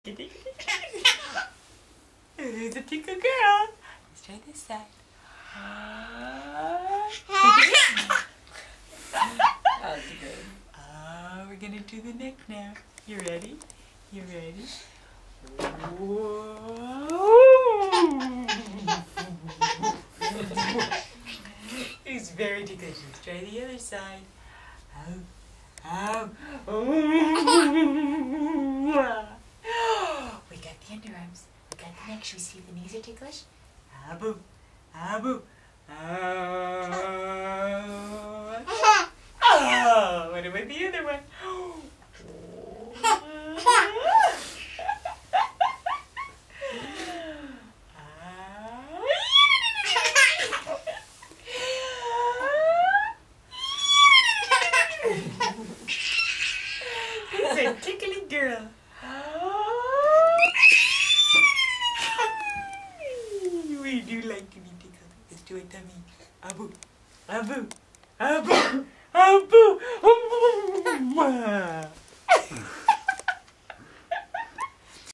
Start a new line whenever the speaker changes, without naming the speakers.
Who's a tickle girl? Let's try this side.
That's good.
We're gonna do the neck now. You ready? You ready? Whoa. He's very ticklish. Let's try the other side. We got the underarms. We got the neck. Should we see if the knees are ticklish? Abu. Abu. Oh, what about the other one? He's a tickly girl. We do like to be tickled. Let's do a tummy. Abu. Abu. Abu. Abu.